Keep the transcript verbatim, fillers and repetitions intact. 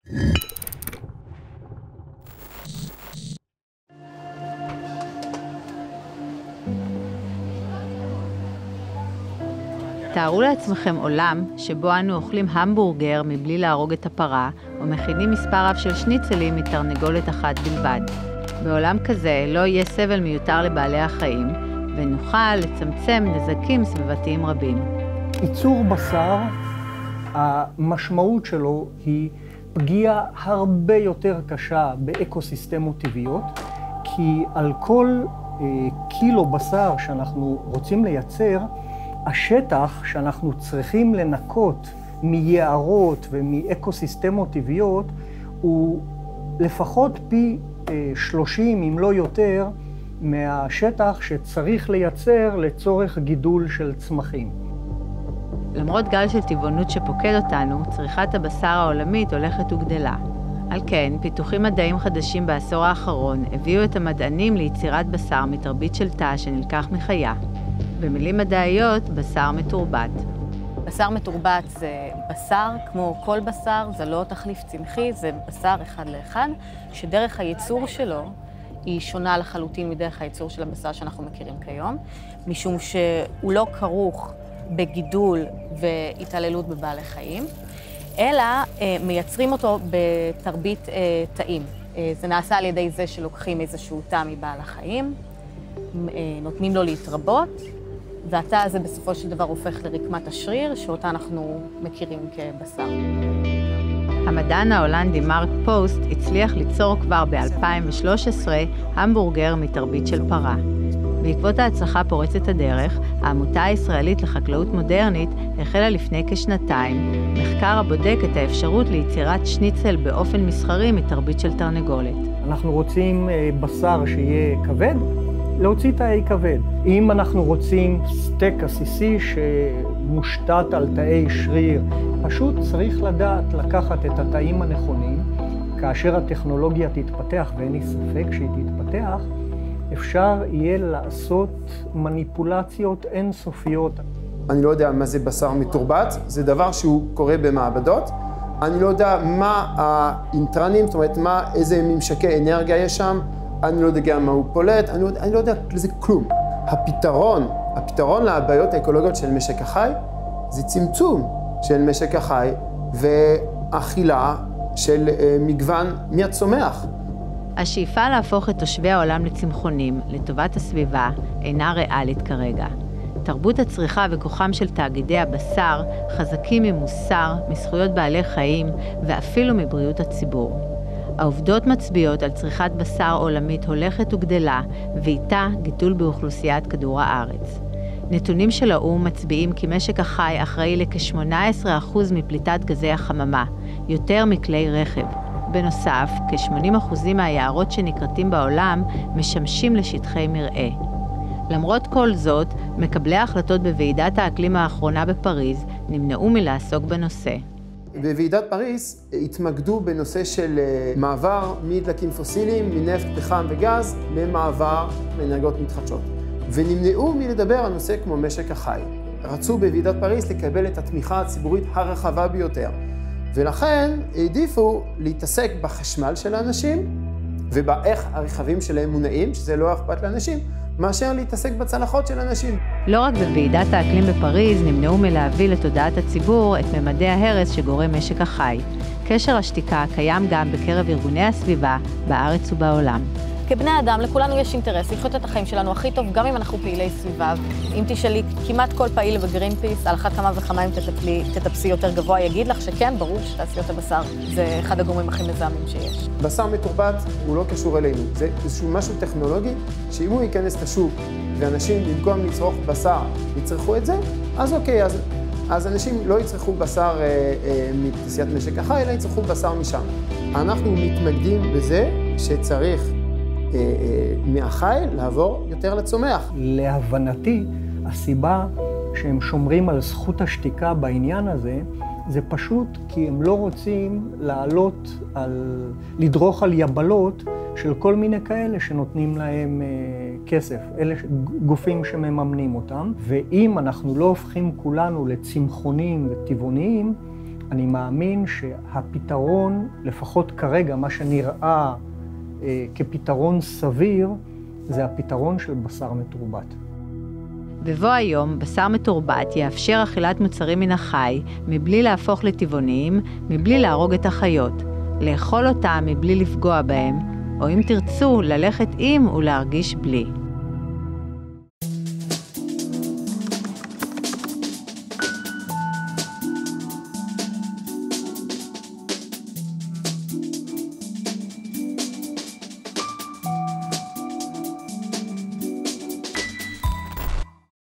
תארו לעצמכם עולם שבו אנו אוכלים המבורגר מבלי להרוג את הפרה, או מכינים מספר רב של שניצלים מתרנגולת אחת בלבד. בעולם כזה לא יהיה סבל מיותר לבעלי החיים, ונוכל לצמצם נזקים סביבתיים רבים. ייצור בשר, המשמעות שלו היא פגיעה הרבה יותר קשה באקוסיסטמות טבעיות, כי על כל אה, קילו בשר שאנחנו רוצים לייצר, השטח שאנחנו צריכים לנקות מיערות ומאקוסיסטמות טבעיות הוא לפחות פי שלושים, אם לא יותר, מהשטח שצריך לייצר לצורך גידול של צמחים. למרות גל של טבעונות שפוקד אותנו, צריכת הבשר העולמית הולכת וגדלה. על כן, פיתוחים מדעיים חדשים בעשור האחרון הביאו את המדענים ליצירת בשר מתרבית של תא שנלקח מחיה. במילים מדעיות, בשר מתורבת. בשר מתורבת זה בשר, כמו כל בשר, זה לא תחליף צמחי, זה בשר אחד לאחד, שדרך הייצור שלו היא שונה לחלוטין מדרך הייצור של הבשר שאנחנו מכירים כיום, משום שהוא לא כרוך בגידול והתעללות בבעלי חיים, אלא אה, מייצרים אותו בתרבית אה, תאים. אה, זה נעשה על ידי זה שלוקחים איזשהו תא מבעל החיים, אה, נותנים לו להתרבות, והתא הזה בסופו של דבר הופך לרקמת השריר, שאותה אנחנו מכירים כבשר. המדען ההולנדי מרק פוסט הצליח ליצור כבר ב-אלפיים ושלוש עשרה המבורגר מתרבית של פרה. בעקבות ההצלחה פורצת הדרך, העמותה הישראלית לחקלאות מודרנית החלה לפני כשנתיים מחקר הבודק את האפשרות ליצירת שניצל באופן מסחרי מתרבית של תרנגולת. אנחנו רוצים בשר שיהיה כבד, להוציא תאי כבד. אם אנחנו רוצים סטייק עסיסי שמושתת על תאי שריר, פשוט צריך לדעת לקחת את התאים הנכונים. כאשר הטכנולוגיה תתפתח, ואין לי ספק שהיא תתפתח, אפשר יהיה לעשות מניפולציות אינסופיות. אני לא יודע מה זה בשר מתורבת, זה דבר שהוא קורה במעבדות. אני לא יודע מה האינטרנים, זאת אומרת, מה, איזה ממשקי אנרגיה יש שם. אני לא יודע גם מה הוא פולט, אני לא, אני לא יודע לזה כלום. הפתרון, הפתרון לבעיות האקולוגיות של משק החי, זה צמצום של משק החי ואכילה של מגוון מהצומח. השאיפה להפוך את תושבי העולם לצמחונים, לטובת הסביבה, אינה ריאלית כרגע. תרבות הצריכה וכוחם של תאגידי הבשר חזקים ממוסר, מזכויות בעלי חיים ואפילו מבריאות הציבור. העובדות מצביעות על צריכת בשר עולמית הולכת וגדלה, ואיתה גידול באוכלוסיית כדור הארץ. נתונים של האו"ם מצביעים כי משק החי אחראי לכ-שמונה עשרה אחוז מפליטת גזי החממה, יותר מכלי רכב. בנוסף, כ-שמונים אחוז מהיערות שנקרטים בעולם משמשים לשטחי מרעה. למרות כל זאת, מקבלי ההחלטות בוועידת האקלים האחרונה בפריז נמנעו מלעסוק בנושא. בוועידת פריז התמקדו בנושא של מעבר מדלקים פוסיליים, מנפט, פחם וגז, למעבר לאנרגיות מתחדשות. ונמנעו מלדבר על נושא כמו משק החי. רצו בוועידת פריז לקבל את התמיכה הציבורית הרחבה ביותר. ולכן העדיפו להתעסק בחשמל של האנשים, ובאיך הרכבים שלהם מונעים, שזה לא אכפת לאנשים, מאשר להתעסק בצלחות של אנשים. לא רק בוועידת האקלים בפריז נמנעו מלהביא לתודעת הציבור את ממדי ההרס שגורם משק החי. קשר השתיקה קיים גם בקרב ארגוני הסביבה בארץ ובעולם. כבני אדם, לכולנו יש אינטרס לחיות את החיים שלנו הכי טוב, גם אם אנחנו פעילי סביבה. אם תשאלי כמעט כל פעיל בגרינפיס, על אחת כמה וכמה אם תטפסי יותר גבוה, יגיד לך שכן, ברור שתעשיות הבשר זה אחד הגורמים הכי מזהמים שיש. בשר מתורבת הוא לא קשור אלינו, זה איזשהו משהו טכנולוגי, שאם הוא ייכנס לשוק ואנשים במקום לצרוך בשר יצרכו את זה, אז אוקיי, אז, אז אנשים לא יצרכו בשר אה, אה, מתעשיית משק החי, אלא יצרכו בשר משם. אנחנו מתמקדים בזה שצריך מהחי לעבור יותר לצומח. להבנתי, הסיבה שהם שומרים על זכות השתיקה בעניין הזה, זה פשוט כי הם לא רוצים לעלות על, לדרוך על יבלות של כל מיני כאלה שנותנים להם כסף, אלה גופים שמממנים אותם. ואם אנחנו לא הופכים כולנו לצמחונים וטבעוניים, אני מאמין שהפתרון, לפחות כרגע, מה שנראה אה, כפתרון סביר, זה הפתרון של בשר מתורבת. בבוא היום, בשר מתורבת יאפשר אכילת מוצרים מן החי, מבלי להפוך לטבעוניים, מבלי להרוג את החיות, לאכול אותם מבלי לפגוע בהם, או אם תרצו, ללכת עם ולהרגיש בלי.